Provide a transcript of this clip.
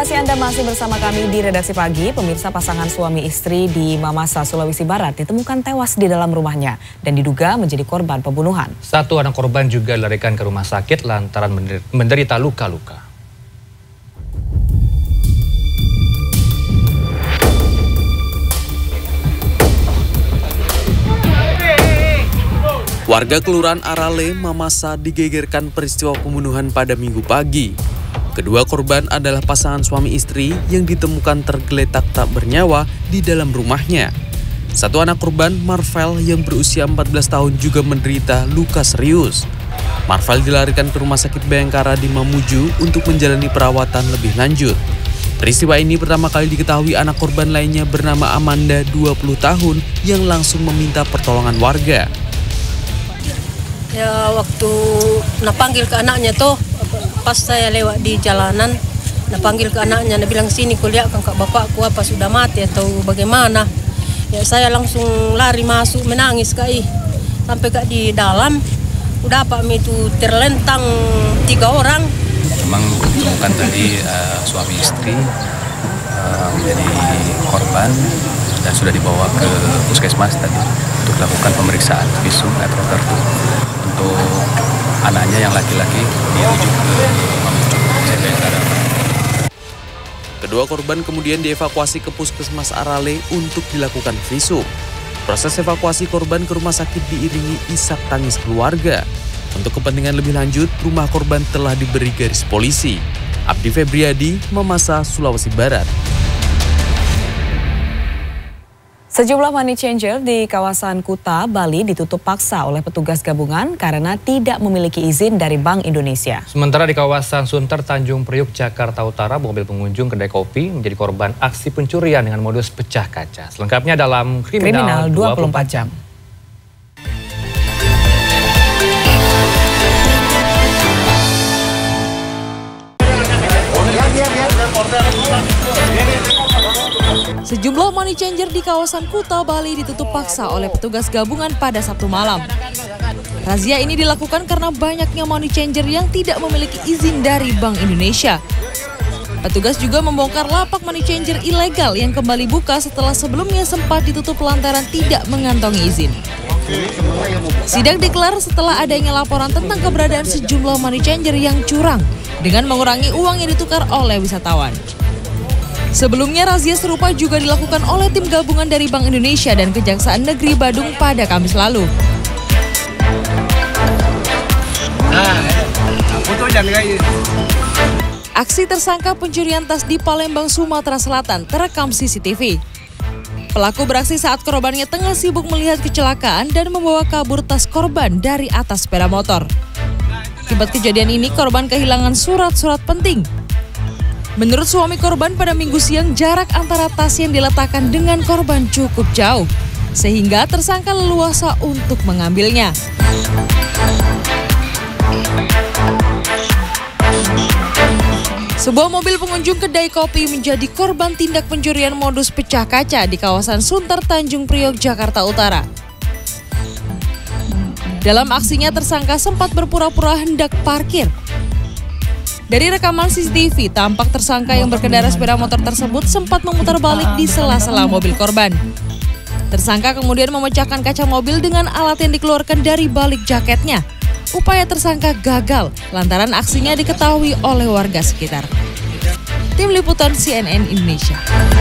kasih Anda masih bersama kami di Redaksi Pagi. Pemirsa, pasangan suami istri di Mamasa, Sulawesi Barat ditemukan tewas di dalam rumahnya dan diduga menjadi korban pembunuhan. Satu anak korban juga dilarikan ke rumah sakit lantaran menderita luka-luka. Warga Kelurahan Arale, Mamasa digegerkan peristiwa pembunuhan pada Minggu pagi. Kedua korban adalah pasangan suami istri yang ditemukan tergeletak tak bernyawa di dalam rumahnya. Satu anak korban, Marvel, yang berusia 14 tahun juga menderita luka serius. Marvel dilarikan ke Rumah Sakit Bayangkara di Mamuju untuk menjalani perawatan lebih lanjut. Peristiwa ini pertama kali diketahui anak korban lainnya bernama Amanda, 20 tahun, yang langsung meminta pertolongan warga. Ya, waktu panggil ke anaknya tuh, pas saya lewat di jalanan, panggil ke anaknya, bilang sini kuliah kan kak bapakku apa sudah mati atau bagaimana. Ya saya langsung lari masuk menangis kak, sampai kak di dalam udah apa itu terlentang 3 orang. Memang ditemukan tadi suami istri menjadi korban dan sudah dibawa ke puskesmas tadi untuk dilakukan pemeriksaan visum et repertum. Untuk anaknya yang laki-laki dirujuk ke Mamuju. Kedua korban kemudian dievakuasi ke Puskesmas Arale untuk dilakukan visum. Proses evakuasi korban ke rumah sakit diiringi isak tangis keluarga. Untuk kepentingan lebih lanjut, rumah korban telah diberi garis polisi. Abdi Febriadi, Mamasa, Sulawesi Barat. Sejumlah money changer di kawasan Kuta, Bali ditutup paksa oleh petugas gabungan karena tidak memiliki izin dari Bank Indonesia. Sementara di kawasan Sunter, Tanjung Priok, Jakarta Utara, mobil pengunjung kedai kopi menjadi korban aksi pencurian dengan modus pecah kaca. Selengkapnya dalam Kriminal 24 Jam. Sejumlah money changer di kawasan Kuta, Bali ditutup paksa oleh petugas gabungan pada Sabtu malam. Razia ini dilakukan karena banyaknya money changer yang tidak memiliki izin dari Bank Indonesia. Petugas juga membongkar lapak money changer ilegal yang kembali buka setelah sebelumnya sempat ditutup lantaran tidak mengantongi izin. Sidang dikelar setelah adanya laporan tentang keberadaan sejumlah money changer yang curang dengan mengurangi uang yang ditukar oleh wisatawan. Sebelumnya razia serupa juga dilakukan oleh tim gabungan dari Bank Indonesia dan Kejaksaan Negeri Badung pada Kamis lalu. Aksi tersangka pencurian tas di Palembang, Sumatera Selatan terekam CCTV. Pelaku beraksi saat korbannya tengah sibuk melihat kecelakaan dan membawa kabur tas korban dari atas sepeda motor. Akibat kejadian ini, korban kehilangan surat-surat penting. Menurut suami korban, pada Minggu siang jarak antara tas yang diletakkan dengan korban cukup jauh, sehingga tersangka leluasa untuk mengambilnya. Sebuah mobil pengunjung kedai kopi menjadi korban tindak pencurian modus pecah kaca di kawasan Sunter, Tanjung Priok, Jakarta Utara. Dalam aksinya, tersangka sempat berpura-pura hendak parkir. Dari rekaman CCTV, tampak tersangka yang berkendara sepeda motor tersebut sempat memutar balik di sela-sela mobil korban. Tersangka kemudian memecahkan kaca mobil dengan alat yang dikeluarkan dari balik jaketnya. Upaya tersangka gagal lantaran aksinya diketahui oleh warga sekitar. Tim Liputan CNN Indonesia.